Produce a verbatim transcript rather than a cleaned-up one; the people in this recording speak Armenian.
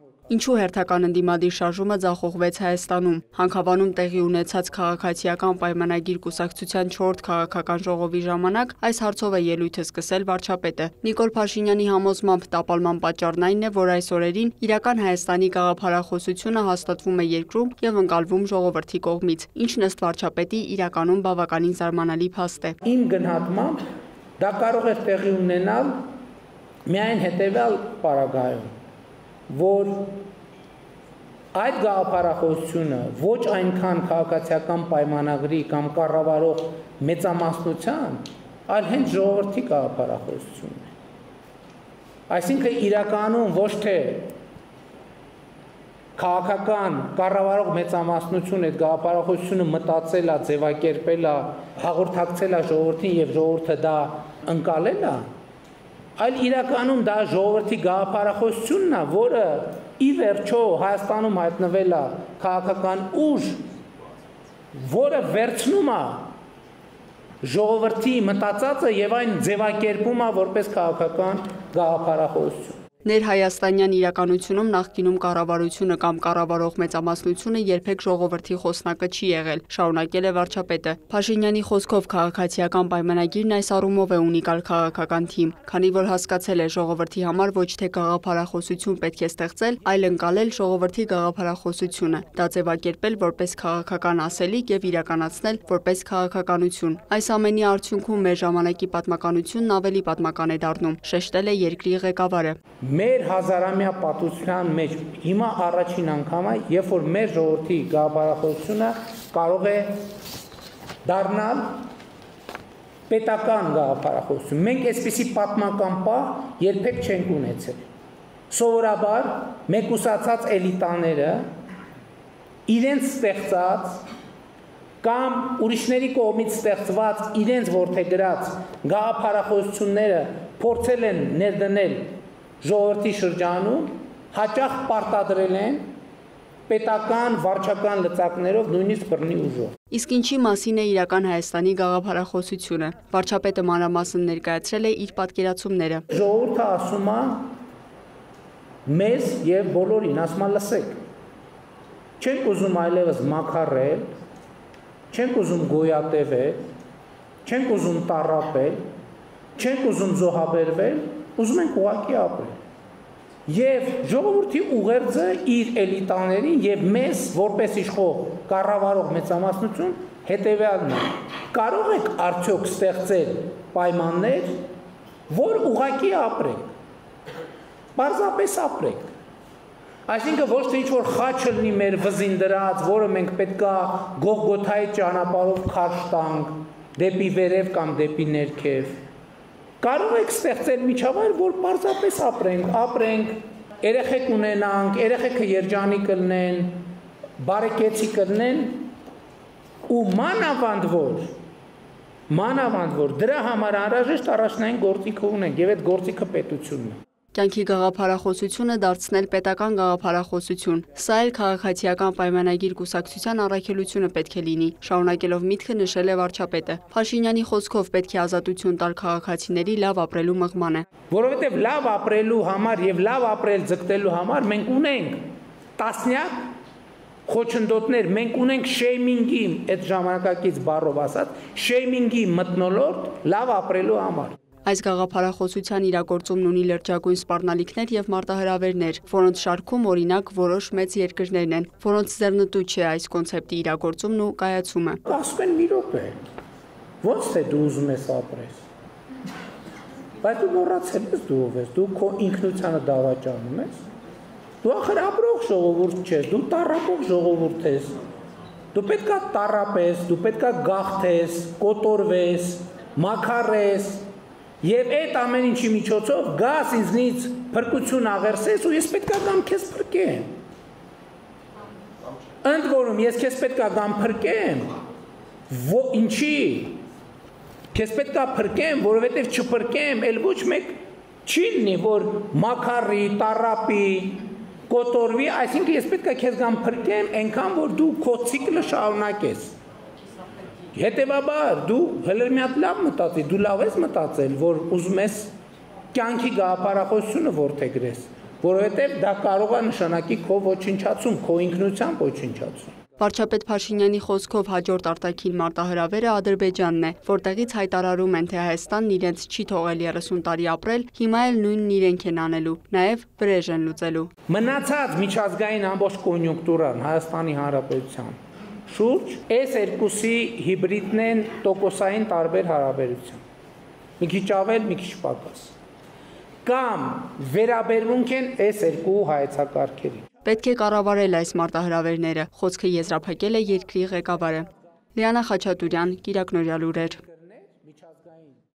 Ինչու հերթական ընդդիմադիր շարժումը ձախողվեց Հայաստանում։ Հանքավանում տեղի ունեցած քաղաքացիական պայմանագիր կուսակցության չորրորդ քաղաքական ժողովի ժամանակ այս հարցով է ելույթը սկսել վարչապետը։ Նիկոլ Փաշինյանի համոզմամբ տապալման պատճառն այն է, որ այս օրերին իրական Հայաստանի գաղափարախոսությունը հաստատվում է երկրում եւ ընկալվում ժողովրդի կողմից, ինչն ըստ վարչապետի իրականում բավականին զարմանալի փաստ է։ Իմ գնահատմամբ դա կարող է տեղի ունենալ միայն հետեւյալ պարագայում, որ այդ գաղափարախոսությունը ոչ այնքան քաղաքացիական պայմանագրի կամ կառավարող մեծամասնության, այլ հենց ժողովրդի գաղափարախոսությունն է։ Այսինքն իրականում ոչ թե քաղաքական կառավարող մեծամասնությունը այդ գաղափարախոսությունը մտածել է, ձևակերպել է, հաղորդակցել է ժողովրդին եւ ժողովուրդը դա ընկալել է, այլ իրականում դա ժողովրդի գաղափարախոսությունն է, որը ի վերջո Հայաստանում հայտնվել է քաղաքական ուժ, որը վերցնում է ժողովրդի մտածածը եւ այն ձևակերպում է որպես քաղաքական գաղափարախոսություն։ Ներհայաստանյան իրականությունում նախկինում կառավարությունը կամ կառավարող մեծամասնությունը երբեք ժողովրդի խոսնակը չի եղել, շարունակել է վարչապետը։ Փաշինյանի խոսքով քաղաքացիական պայմանագիրն այս առումով է ունիկալ քաղաքական թիմ, քանի որ հասկացել է ժողովրդի համար ոչ թե գաղափարախոսություն պետք է ստեղծել, այլ ընկալել ժողովրդի գաղափարախոսությունը, դա ձևակերպել որպես քաղաքական ասելիք եւ իրականացնել որպես քաղաքականություն։ Այս ամենի արդյունքում մեր ժամանակի պատմականությունն ավելի պատմական է դառնում, շեշտել է երկրի ղեկավարը։ Մեր հազարամյա պատմության մեջ հիմա առաջին անգամ է, երբ որ մեր ժողովրդի գաղափարախոսությունը կարող է դառնալ պետական գաղափարախոսություն։ Մենք այսպիսի պատմական պահ երբեք չենք ունեցել։ Սովորաբար մեկուսացած էլիտաները իրենց ստեղծած կամ ուրիշների կողմից ստեղծված իրենց որդեգրած գաղափարախոսությունները փորձել են ներդնել ժողովրդի շրջանում, հաճախ պարտադրել են պետական վարչական լծակներով, նույնիսկ բռնի ուժով։ Իսկ ինչի մասին է իրական Հայաստանի գաղափարախոսությունը։ Վարչապետը մանրամասն ներկայացրել է իր պատկերացումները։ Ժողովուրդը ասում է մեզ եւ բոլորին, ասում է լսեք։ Չենք ուզում այլևս մաքարել, չենք ուզում գոյատևել, չենք ուզում տառապել, չենք ուզում զոհաբերվել, ուզում ենք ուղղակի ապրել։ Եվ ժողովրդի ուղերձը իր էլիտաներին եւ մեզ որպես իշխող կառավարող մեծամասնություն հետեւյալն է. կարող եք արդյոք ստեղծել պայմաններ, որ ուղղակի ապրենք։ Պարզապես ապրենք։ Այսինքն ոչ թե ինչ-որ խաչ լինի մեր վզին դրած, որը մենք պետքա Գողգոթայի ճանապարհով քարշ տանք դեպի վերև կամ դեպի ներքև։ Կարող եք ստեղծել միջավայր, որ պարզապես ապրենք, ապրենք, երեխեք ունենանք, երեխեքը երջանիկ կլինեն, բարեկեցիկ կլինեն ու մանավանդ որ, մանավանդ որ դրա համար անհրաժեշտ առաջնային գործիք ունենք եւ այդ գործիքը պետությունն է։ Կյանքի գաղափարախոսությունը դարձնել պետական գաղափարախոսություն։ Սա էլ քաղաքացիական պայմանագիր կուսակցության առաքելությունը պետք է լինի, շարունակելով միտքը նշել է վարչապետը։ Փաշինյանի խոսքով պետք է ազատություն տալ քաղաքացիների լավ ապրելու մղմանը։ Որովհետև լավ ապրելու համար եւ լավ ապրել ձգտելու համար մենք ունենք տասնյակ խոչընդոտներ, մենք ունենք շեյմինգի, այդ ժամանակակից բառով ասած, շեյմինգի մթնոլորտ լավ ապրելու համար։ Այս գաղափարախոսության իրագործումն ունի լրջագույն սպառնալիքներ եւ մարտահրավերներ, որոնց շարքում օրինակ որոշ մեծ երկրներն են, որոնց ձեռնտու չէ այս կոնցեպտի իրագործումն ու կայացումը։ Ասում են մի րոպե, ո՞նց թե դու ուզում ես ապրես։ Բայց դու մոռացել ես դու ով ես, դու քո ինքնությանը դավաճանում ես։ Դու ախր ապրող ժողովուրդ չես, դու տառապող ժողովուրդ ես։ Դու պետքա տառապես, դու պետքա գաղթես, կոտորվես, մաքարես։ Եվ այդ ամեն ինչի միջոցով գաս ինձնից փրկություն աղերսես ու ես պետքա գամ քեզ փրկեմ։ Ընդ որում ես քեզ պետքա գամ փրկեմ, ինչի։ Քեզ պետքա փրկեմ, որովհետև չփրկեմ, էլ ոչ մեկ չի լինի, որ մաքարի, տառապի, կոտորվի, այսինքն ես պետքա քեզ գամ փրկեմ, այնքան որ դու քո ցիկլը շարունակես։ Հետևաբար դու հələ մի հատ լավ մտածի, դու լավ ես մտածել, որ ուզում ես կյանքի գաղափարախոսությունը որդեգրես, որովհետև դա կարող է նշանակի քո ոչնչացում, քո ինքնության ոչնչացում։ Վարչապետ Փաշինյանի խոսքով հաջորդ արտաքին մարտահրավերը Ադրբեջանն է, որտեղից հայտարարում են, թե Հայաստանն իրենց չի թողել երեսուն տարի ապրել, հիմա էլ նույնն իրենք են անելու, նաև վրեժ են լուծելու։ Մնացած միջազգային ամբողջ կոնյունկտուրան Հայաստանի Հանրապետության շուրջ այս երկուսի հիբրիդն են տոկոսային տարբեր հարաբերություն։ Մի քիչ ավել, մի քիչ պակաս։ Կամ վերաբերմունք են այս երկու հայեցակարգերին։ Պետք է կառավարել այս մարտահրավերները, խոսքը եզրափակել է երկրի ղեկավարը։ Լիանա Խաչատուրյան, Կիրակնորյալ լուրեր։